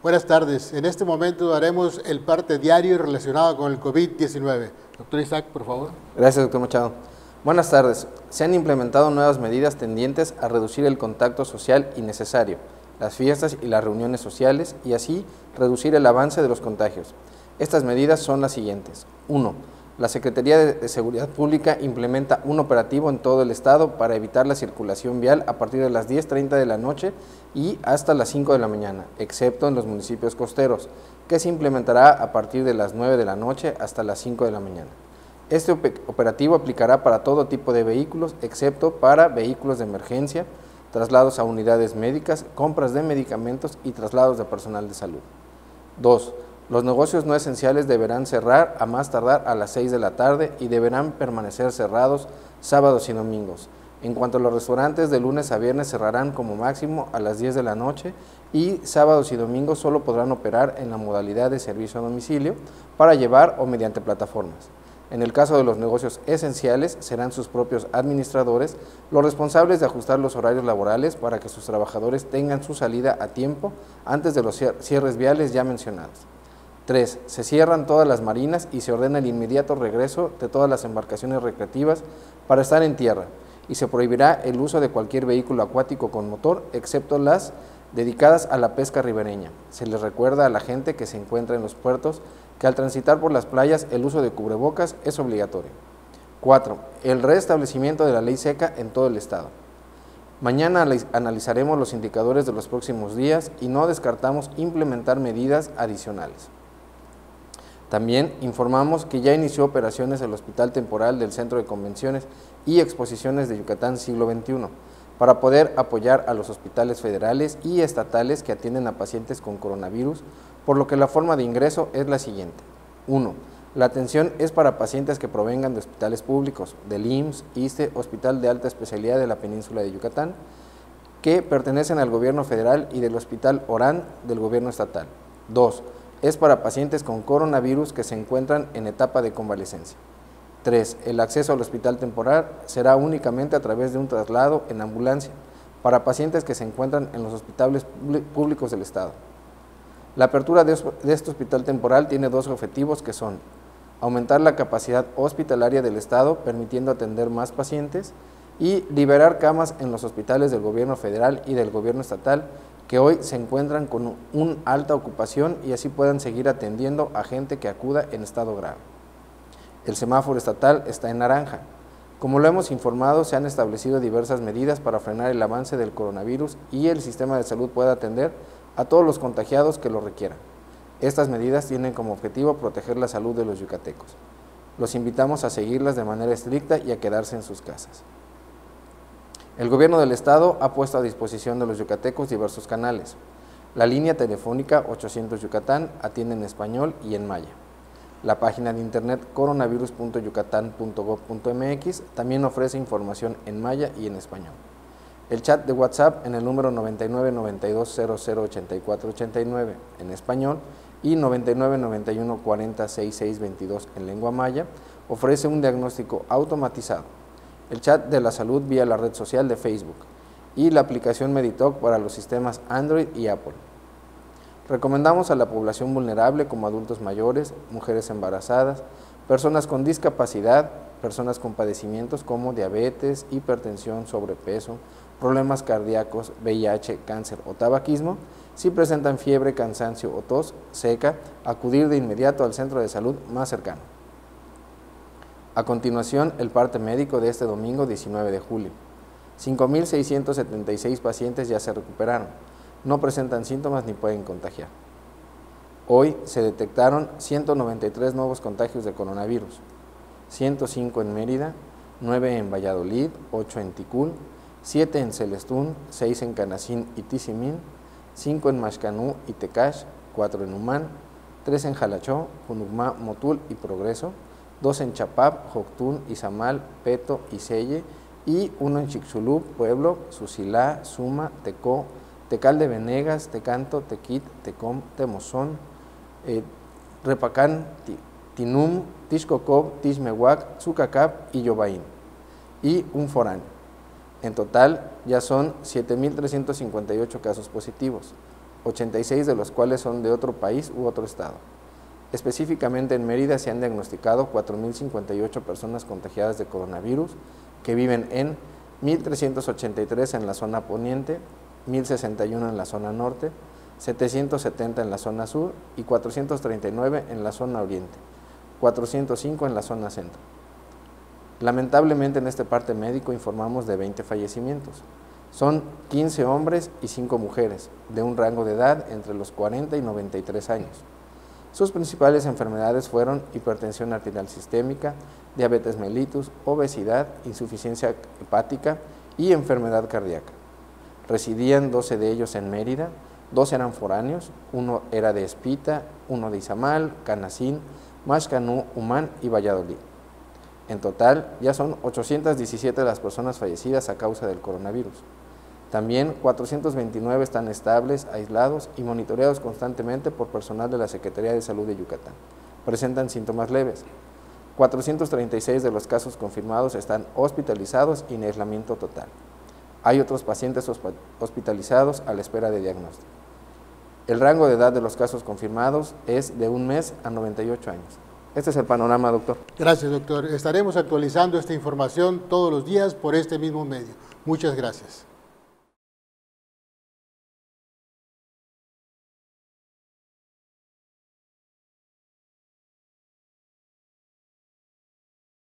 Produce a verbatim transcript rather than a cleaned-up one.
Buenas tardes. En este momento haremos el parte diario relacionado con el COVID diecinueve. Doctor Isaac, por favor. Gracias, doctor Machado. Buenas tardes. Se han implementado nuevas medidas tendientes a reducir el contacto social innecesario, las fiestas y las reuniones sociales, y así reducir el avance de los contagios. Estas medidas son las siguientes. uno. La Secretaría de Seguridad Pública implementa un operativo en todo el estado para evitar la circulación vial a partir de las diez treinta de la noche y hasta las cinco de la mañana, excepto en los municipios costeros, que se implementará a partir de las nueve de la noche hasta las cinco de la mañana. Este operativo aplicará para todo tipo de vehículos, excepto para vehículos de emergencia, traslados a unidades médicas, compras de medicamentos y traslados de personal de salud. dos. Los negocios no esenciales deberán cerrar a más tardar a las seis de la tarde y deberán permanecer cerrados sábados y domingos. En cuanto a los restaurantes, de lunes a viernes cerrarán como máximo a las diez de la noche y sábados y domingos solo podrán operar en la modalidad de servicio a domicilio para llevar o mediante plataformas. En el caso de los negocios esenciales, serán sus propios administradores los responsables de ajustar los horarios laborales para que sus trabajadores tengan su salida a tiempo antes de los cierres viales ya mencionados. tres. Se cierran todas las marinas y se ordena el inmediato regreso de todas las embarcaciones recreativas para estar en tierra, y se prohibirá el uso de cualquier vehículo acuático con motor, excepto las dedicadas a la pesca ribereña. Se les recuerda a la gente que se encuentra en los puertos que al transitar por las playas el uso de cubrebocas es obligatorio. cuatro. El restablecimiento de la ley seca en todo el estado. Mañana analizaremos los indicadores de los próximos días y no descartamos implementar medidas adicionales. También informamos que ya inició operaciones el Hospital Temporal del Centro de Convenciones y Exposiciones de Yucatán Siglo veintiuno para poder apoyar a los hospitales federales y estatales que atienden a pacientes con coronavirus, por lo que la forma de ingreso es la siguiente. uno. La atención es para pacientes que provengan de hospitales públicos, del I M S S, ISSSTE, Hospital de Alta Especialidad de la Península de Yucatán, que pertenecen al gobierno federal, y del Hospital Orán del gobierno estatal. dos. Es para pacientes con coronavirus que se encuentran en etapa de convalecencia. tres. El acceso al hospital temporal será únicamente a través de un traslado en ambulancia para pacientes que se encuentran en los hospitales públicos del estado. La apertura de este hospital temporal tiene dos objetivos, que son aumentar la capacidad hospitalaria del estado, permitiendo atender más pacientes, y liberar camas en los hospitales del gobierno federal y del gobierno estatal, que hoy se encuentran con una alta ocupación, y así puedan seguir atendiendo a gente que acuda en estado grave. El semáforo estatal está en naranja. Como lo hemos informado, se han establecido diversas medidas para frenar el avance del coronavirus y el sistema de salud pueda atender a todos los contagiados que lo requieran. Estas medidas tienen como objetivo proteger la salud de los yucatecos. Los invitamos a seguirlas de manera estricta y a quedarse en sus casas. El gobierno del estado ha puesto a disposición de los yucatecos diversos canales. La línea telefónica ochocientos Yucatán atiende en español y en maya. La página de internet coronavirus punto yucatán punto gob punto mx también ofrece información en maya y en español. El chat de WhatsApp en el número noventa y nueve noventa y dos cero cero ochenta y cuatro ochenta y nueve en español y noventa y nueve noventa y uno cuarenta sesenta y seis veintidós en lengua maya ofrece un diagnóstico automatizado. El chat de la salud vía la red social de Facebook y la aplicación Meditoc para los sistemas Android y Apple. Recomendamos a la población vulnerable como adultos mayores, mujeres embarazadas, personas con discapacidad, personas con padecimientos como diabetes, hipertensión, sobrepeso, problemas cardíacos, V I H, cáncer o tabaquismo, si presentan fiebre, cansancio o tos seca, acudir de inmediato al centro de salud más cercano. A continuación, el parte médico de este domingo diecinueve de julio. cinco mil seiscientos setenta y seis pacientes ya se recuperaron, no presentan síntomas ni pueden contagiar. Hoy se detectaron ciento noventa y tres nuevos contagios de coronavirus, ciento cinco en Mérida, nueve en Valladolid, ocho en Ticul, siete en Celestún, seis en Canacín y Tizimín, cinco en Maxcanú y Tecash, cuatro en Humán, tres en Jalachó, Junucmá, Motul y Progreso, dos en Chapap, Joctún, Izamal, Peto y Selle, y uno en Chicxulub, Pueblo, Susilá, Suma, Tecó, Tecal de Venegas, Tecanto, Tequit, Tecom, Temozón, eh, Repacán, Tinum, Tixcocob, Tixmehuac, Zucacap y Yobaín, y un foráneo. En total ya son siete mil trescientos cincuenta y ocho casos positivos, ochenta y seis de los cuales son de otro país u otro estado. Específicamente en Mérida se han diagnosticado cuatro mil cincuenta y ocho personas contagiadas de coronavirus que viven en mil trescientos ochenta y tres en la zona poniente, mil sesenta y uno en la zona norte, setecientos setenta en la zona sur y cuatrocientos treinta y nueve en la zona oriente, cuatrocientos cinco en la zona centro. Lamentablemente en este parte médico informamos de veinte fallecimientos. Son quince hombres y cinco mujeres, de un rango de edad entre los cuarenta y noventa y tres años. Sus principales enfermedades fueron hipertensión arterial sistémica, diabetes mellitus, obesidad, insuficiencia hepática y enfermedad cardíaca. Residían doce de ellos en Mérida, dos eran foráneos, uno era de Espita, uno de Izamal, Canacín, Maxcanú, Humán y Valladolid. En total, ya son ochocientas diecisiete las personas fallecidas a causa del coronavirus. También cuatrocientos veintinueve están estables, aislados y monitoreados constantemente por personal de la Secretaría de Salud de Yucatán. Presentan síntomas leves. cuatrocientos treinta y seis de los casos confirmados están hospitalizados y en aislamiento total. Hay otros pacientes hospitalizados a la espera de diagnóstico. El rango de edad de los casos confirmados es de un mes a noventa y ocho años. Este es el panorama, doctor. Gracias, doctor. Estaremos actualizando esta información todos los días por este mismo medio. Muchas gracias.